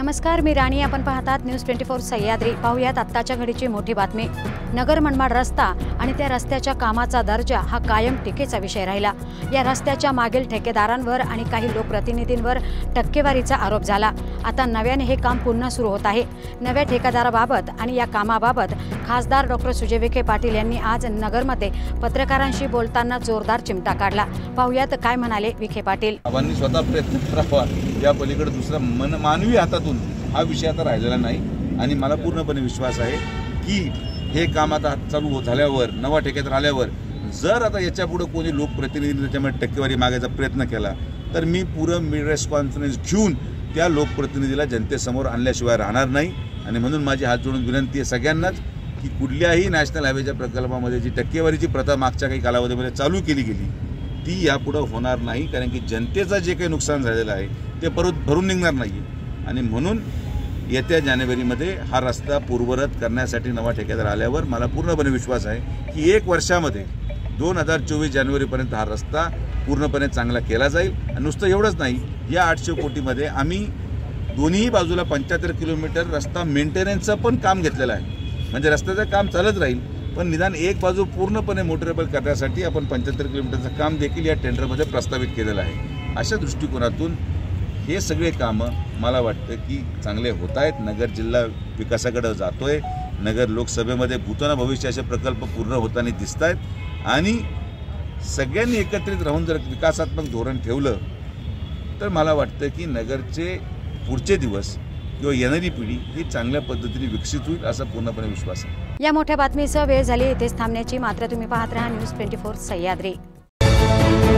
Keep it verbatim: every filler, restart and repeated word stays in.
नमस्कार, मी राणी. आपण पाहतात न्यूज ट्वेंटी फोर सह्याद्री. पाहुयात आत्ताच्या घडीची मोठी बातमी. नगर मनमाड रस्ता आणि त्या रस्त्याच्या कामाचा दर्जा हा कायम टीकेचा विषय राहिला. या रस्त्याच्या मागील ठेकेदारांवर आणि काही लोकप्रतिनिधींवर टक्केवारीचा आरोप झाला. आता नव्याने हे काम पुन्हा सुरू होत आहे. नव्या ठेकेदाराबाबत आणि या कामाबाबत खासदार डॉक्टर सुजय विखे पाटील यांनी आज नगरमध्ये पत्रकारांशी बोलताना जोरदार चिमटा काढला. पाहुयात काय म्हणाले विखे पाटील. आम्ही स्वतः प्रयत्न करावा, या पलीकडे दुसरा मन मानवी हातातून हा विषय आता राहिलेला नाही. आणि मला पूर्णपणे विश्वास आहे की हे काम आता चालू झाल्यावर, नवा ठेकेदार आल्यावर, जर आता याच्या पुढे कोणी लोकप्रतिनिधी त्याच्यामध्ये टक्केवारी मागायचा प्रयत्न केला तर मी पुरं प्रेस कॉन्फरन्स घेऊन त्या लोकप्रतिनिधीला जनतेसमोर आणल्याशिवाय राहणार नाही. आणि म्हणून माझी हात जोडून विनंती आहे सगळ्यांनाच की कुठल्याही नॅशनल हायवेच्या प्रकल्पामध्ये जी टक्केवारीची प्रथा मागच्या काही कालावधीमध्ये चालू केली गेली ती यापुढे होणार नाही. कारण की जनतेचं जे काही नुकसान झालेलं आहे ते परत भरून निघणार नाही. आणि म्हणून येत्या जानेवारीमध्ये हा रस्ता पूर्ववत करण्यासाठी नवा ठेकेदार आल्यावर मला पूर्णपणे विश्वास आहे की एक वर्षामध्ये दोन हजार चोवीस जानेवारीपर्यंत हा रस्ता पूर्णपणे चांगला केला जाईल. आणि नुसतं एवढंच नाही, या आठशे कोटीमध्ये आम्ही दोन्ही बाजूला पंच्याहत्तर किलोमीटर रस्ता मेंटेनन्सचं पण काम घेतलेलं आहे. म्हणजे रस्त्याचं काम चालत राहील, पण निदान एक बाजू पूर्णपणे मोटरेबल करण्यासाठी आपण पंच्याहत्तर किलोमीटरचं काम देखील या टेंडरमध्ये प्रस्तावित केलेलं आहे. अशा दृष्टिकोनातून हे सगळे कामं मला वाटतं की चांगले होत आहेत. नगर जिल्हा विकासाकडे जातोय. नगर लोकसभेमध्ये भूतन भविष्य असे प्रकल्प पूर्ण होताना दिसत आहेत. आणि सगळ्यांनी एकत्रित राहून जर विकासात्मक धोरण ठेवलं तर मला वाटतं की नगरचे पुढचे दिवस किंवा येणारी पिढी ही चांगल्या पद्धतीने विकसित होईल असा पूर्णपणे विश्वास आहे. या मोठ्या बातमीसह वेळ झाली इथेच थांबण्याची. मात्र तुम्ही पाहत राहा न्यूज ट्वेंटी फोर सह्याद्री.